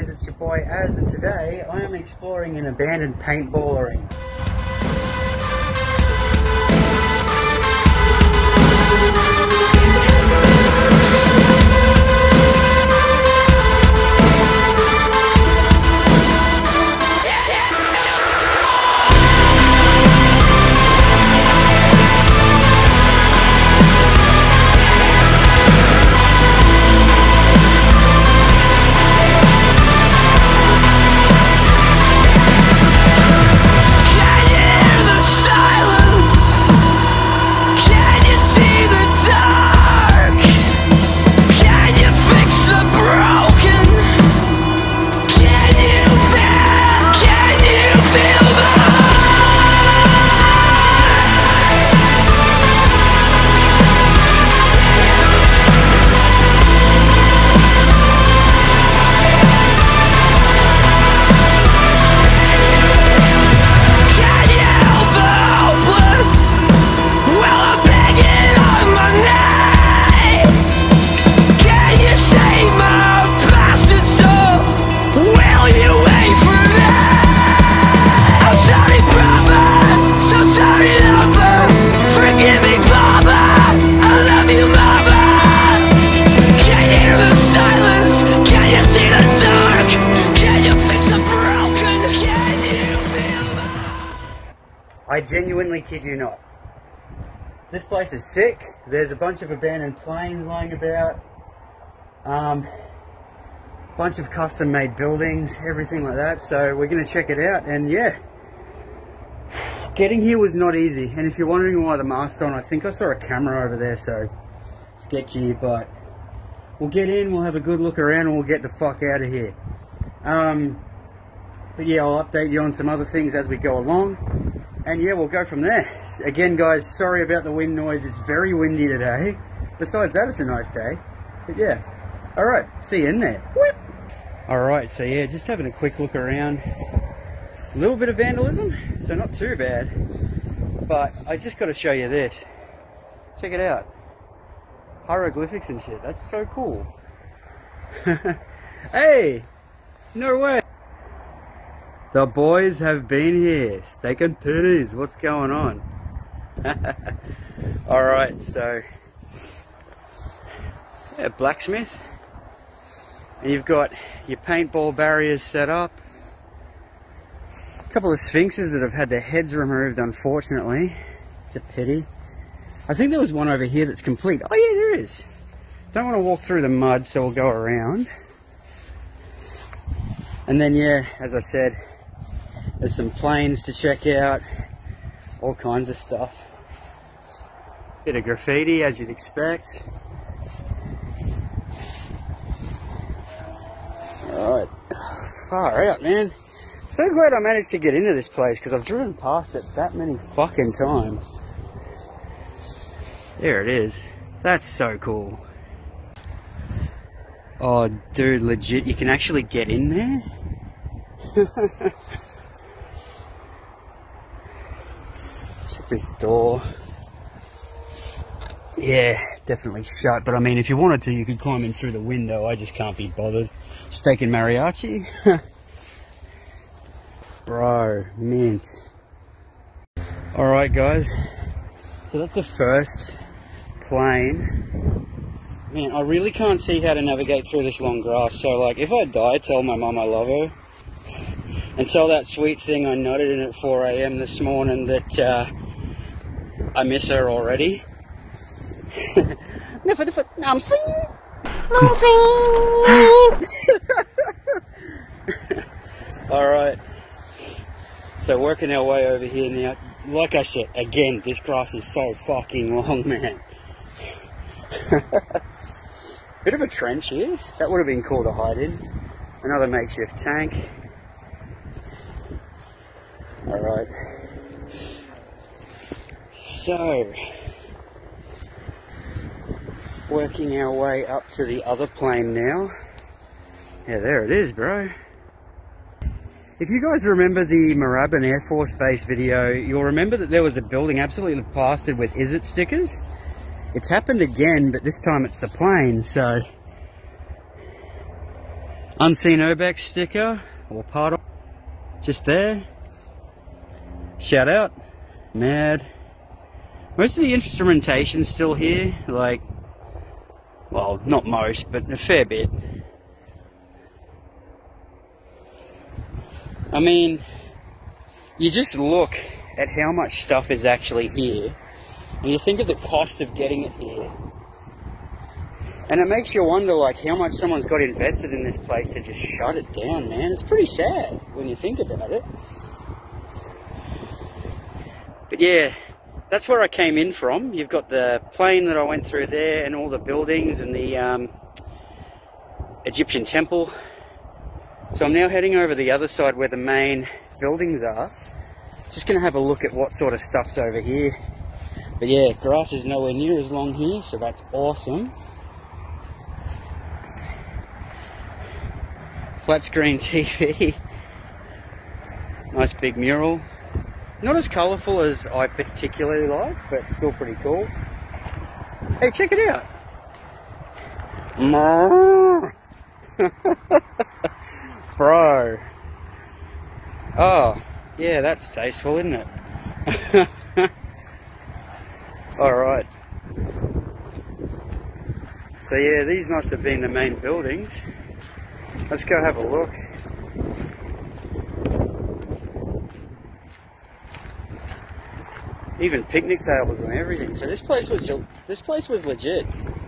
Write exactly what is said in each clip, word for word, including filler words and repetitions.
boys, it's your boy Az, and today I am exploring an abandoned paintball arena. I genuinely kid you not. This place is sick. There's a bunch of abandoned planes lying about. Um, bunch of custom made buildings, everything like that. So we're going to check it out, and yeah. Getting here was not easy, and if you're wondering why the mask's on, I think I saw a camera over there, so sketchy, but we'll get in, we'll have a good look around, and we'll get the fuck out of here. Um, but yeah, I'll update you on some other things as we go along. And yeah, we'll go from there. Again, guys, sorry about the wind noise. It's very windy today. Besides that, it's a nice day. But yeah, all right, see you in there. Whoop. All right, so yeah, just having a quick look around. A little bit of vandalism, so not too bad. But I just got to show you this. Check it out. Hieroglyphics and shit. That's so cool. Hey, no way. The boys have been here, steak and titties, what's going on? Alright, so, yeah, blacksmith. And you've got your paintball barriers set up. A couple of sphinxes that have had their heads removed, unfortunately. It's a pity. I think there was one over here that's complete. Oh yeah, there is. Don't want to walk through the mud, so we'll go around. And then yeah, as I said, there's some planes to check out, all kinds of stuff. Bit of graffiti, as you'd expect. Alright, far out, man. So glad I managed to get into this place, because I've driven past it that many fucking times. There it is. That's so cool. Oh, dude, legit, you can actually get in there? Check this door. Yeah, definitely shut, but I mean, if you wanted to, you could climb in through the window. I just can't be bothered. Steak and mariachi? Bro, mint. Alright guys, so that's the first plane. Man, I really can't see how to navigate through this long grass, so like, if I die, tell my mum I love her. And tell that sweet thing I nodded in at four A M this morning that uh, I miss her already. Alright, so working our way over here now. Like I said, again, this grass is so fucking long, man. Bit of a trench here. That would have been cool to hide in. Another makeshift tank. Alright. So, working our way up to the other plane now. Yeah, there it is, bro. If you guys remember the Moorabbin Air Force Base video, you'll remember that there was a building absolutely plastered with Is It stickers. It's happened again, but this time it's the plane, so Unseen Urbex sticker, or part of, just there. Shout out. Mad. Most of the instrumentation's still here, like, well, not most, but a fair bit. I mean, you just look at how much stuff is actually here, and you think of the cost of getting it here. And it makes you wonder, like, how much someone's got invested in this place to just shut it down, man. It's pretty sad when you think about it. But yeah, that's where I came in from. You've got the plane that I went through there, and all the buildings, and the um, Egyptian temple. So I'm now heading over the other side where the main buildings are. Just going to have a look at what sort of stuff's over here. But yeah, grass is nowhere near as long here, so that's awesome. Flat screen T V. Nice big mural. Not as colourful as I particularly like, but still pretty cool. Hey, check it out. Bro. Oh, yeah, that's tasteful, isn't it? Alright. So yeah, these must have been the main buildings. Let's go have a look. Even picnic tables and everything. So this place was this place was legit.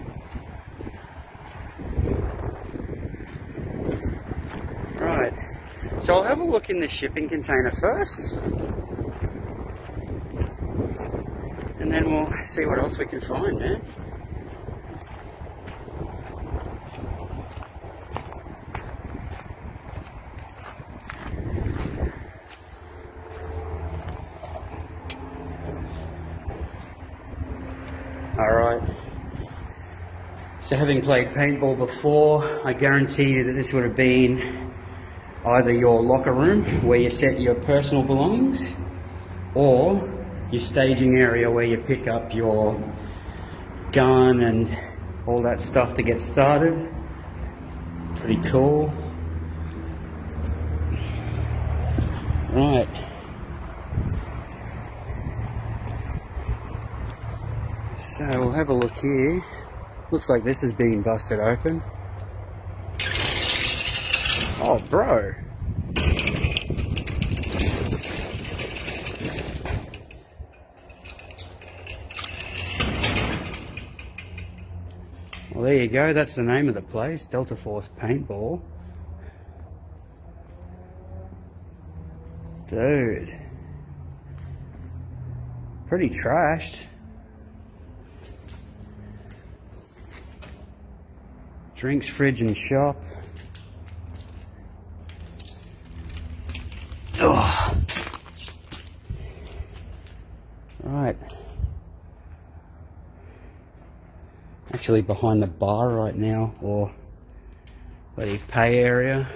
Right. So I'll have a look in the shipping container first, and then we'll see what else we can find, man. Alright, so having played paintball before, I guarantee you that this would have been either your locker room where you set your personal belongings, or your staging area where you pick up your gun and all that stuff to get started. Pretty cool. Right. So we'll have a look here. Looks like this is being busted open. Oh, bro. Well, there you go. That's the name of the place, Delta Force Paintball. Dude. Pretty trashed. Drinks, fridge and shop. Oh. Right. Actually behind the bar right now, or the pay area.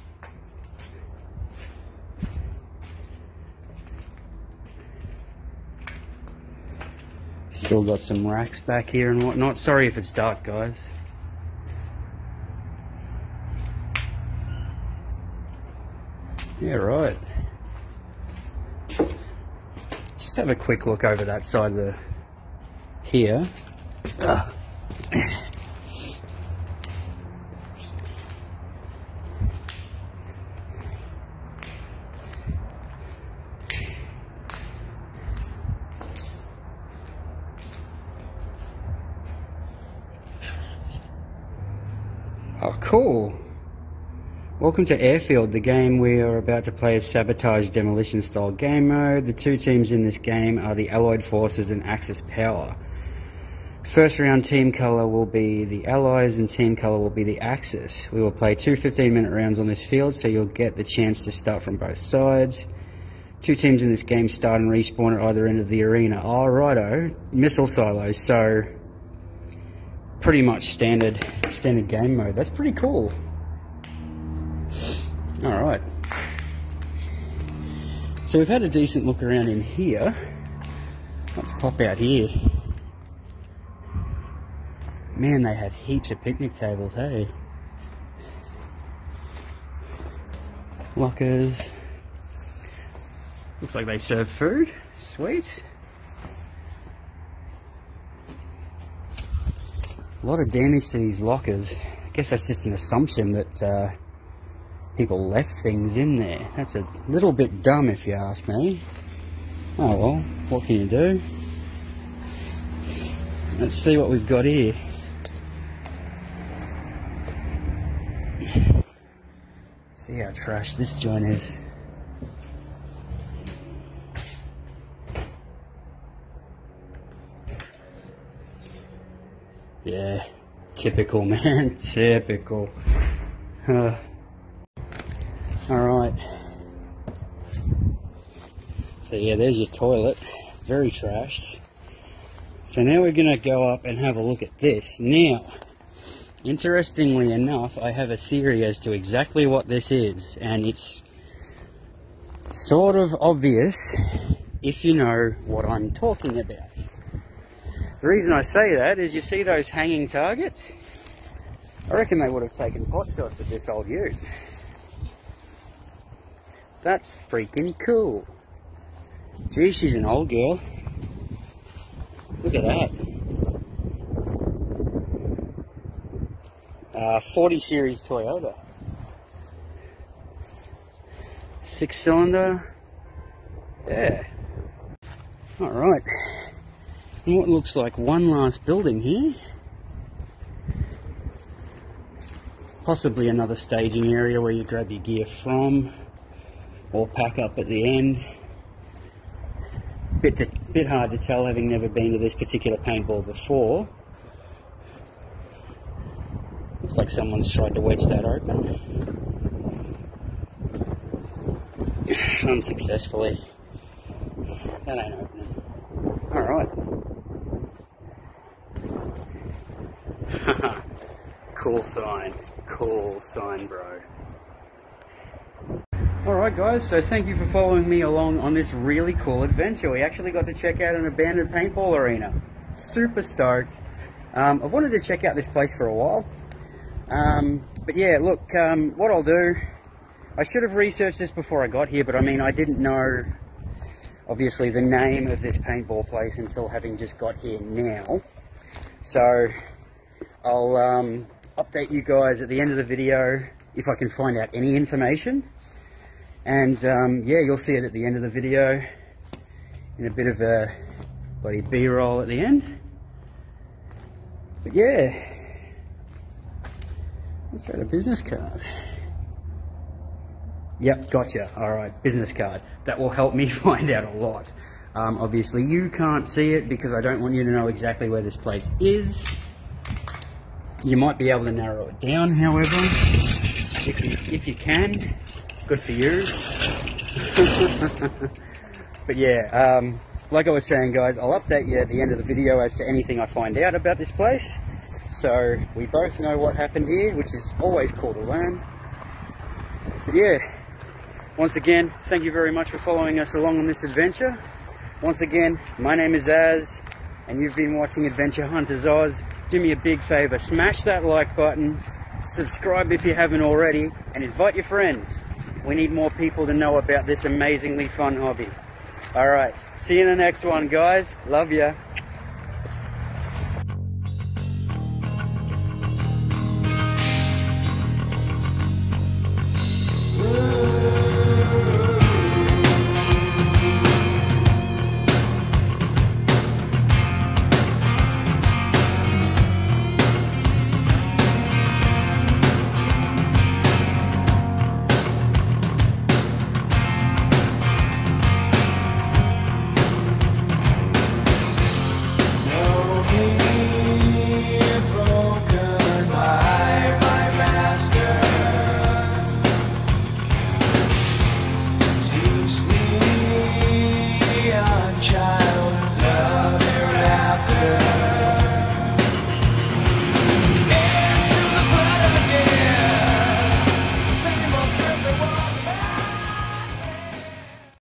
Still got some racks back here and whatnot. Sorry if it's dark, guys. Yeah, right. Just have a quick look over that side of the here. Ugh. Oh, cool. Welcome to Airfield, the game we are about to play is Sabotage Demolition style game mode. The two teams in this game are the Allied Forces and Axis Power. First round team colour will be the Allies and team colour will be the Axis. We will play two fifteen minute rounds on this field, so you'll get the chance to start from both sides. Two teams in this game start and respawn at either end of the arena. Oh, righto. Missile silos, so pretty much standard, standard game mode. That's pretty cool. Alright, so we've had a decent look around in here. Let's pop out here. Man, they had heaps of picnic tables, hey? Lockers. Looks like they serve food. Sweet. A lot of damage to these lockers. I guess that's just an assumption that uh, people left things in there. That's a little bit dumb if you ask me. Oh well, what can you do? Let's see what we've got here. See how trash this joint is. Yeah, typical, man, typical. Uh, Alright. So yeah, there's your toilet. Very trashed. So now we're going to go up and have a look at this. Now, interestingly enough, I have a theory as to exactly what this is. And it's sort of obvious if you know what I'm talking about. The reason I say that is you see those hanging targets? I reckon they would have taken pot shots at this old ute. That's freaking cool. Gee, she's an old girl. Look at that. Uh, forty series Toyota. Six cylinder. Yeah. Alright. And what looks like one last building here. Possibly another staging area where you grab your gear from. Or pack up at the end. Bit, to, bit hard to tell having never been to this particular paintball before. Looks like someone's tried to wedge that open. Unsuccessfully. That ain't opening. Alright. Cool sign. Cool sign, bro. Alright guys, so thank you for following me along on this really cool adventure. We actually got to check out an abandoned paintball arena. Super stoked. Um, I've wanted to check out this place for a while. Um, but yeah, look, um, what I'll do, I should have researched this before I got here, but I mean, I didn't know, obviously, the name of this paintball place until having just got here now. So, I'll um, update you guys at the end of the video if I can find out any information. And um, yeah, you'll see it at the end of the video in a bit of a bloody B-roll at the end. But yeah, what's that, a business card? Yep, gotcha. Alright, business card. That will help me find out a lot. Um, obviously you can't see it because I don't want you to know exactly where this place is. You might be able to narrow it down, however, if you, if you can. Good for you. But yeah, um, like I was saying guys, I'll update you at the end of the video as to anything I find out about this place. So we both know what happened here, which is always cool to learn. But yeah, once again, thank you very much for following us along on this adventure. Once again, my name is Az, and you've been watching Adventure Hunters Oz. Do me a big favour, smash that like button, subscribe if you haven't already, and invite your friends. We need more people to know about this amazingly fun hobby. Alright, see you in the next one guys. Love ya.